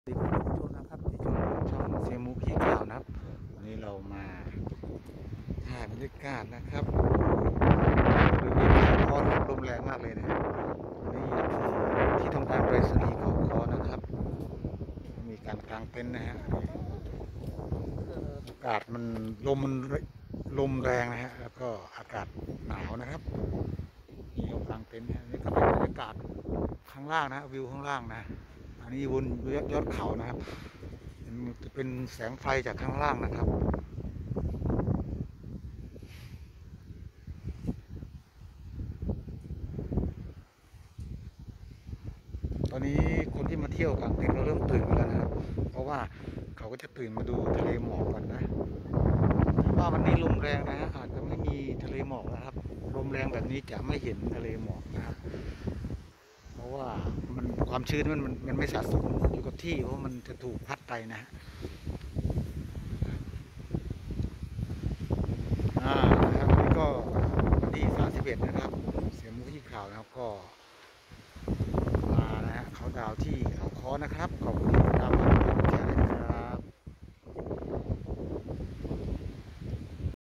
สวัสดีคุณผู้ชมนะครับที่ชมช่องเสียมูขี้ข่าวนะครับวันนี้เรามาถ่ายบรรยากาศนะครับบริเวณเขาค้อนะครับลมแรงมากเลยนะนี่คือที่ทำการไปรษณีย์เขาค้อนะครับมีการกางเต็นท์นะฮะอากาศมันลมแรงนะฮะแล้วก็อากาศหนาวนะครับนี่เรากางเต็นท์นะนี่ก็เป็นบรรยากาศข้างล่างนะวิวข้างล่างนะอันนี้บนยอดเขานะครับจะเป็นแสงไฟจากข้างล่างนะครับตอนนี้คนที่มาเที่ยวกลางเต็นท์เราเริ่มตื่นกันแล้วนะครับเพราะว่าเขาก็จะตื่นมาดูทะเลหมอกกันนะว่าวันนี้ลมแรงนะฮะอาจจะไม่มีทะเลหมอกนะครับลมแรงแบบนี้จะไม่เห็นทะเลหมอกนะครับเพราะว่ามันความชื้นมันไม่สะสมอยู่กับที่เพราะมันจะถูกพัดไปนะฮะนะครับนี่ก็วันที่31นะครับเสียงมุกที่ข่าวนะครับก็มานะฮะเขาดาวที่เขาค้อนะครับขอบคุณ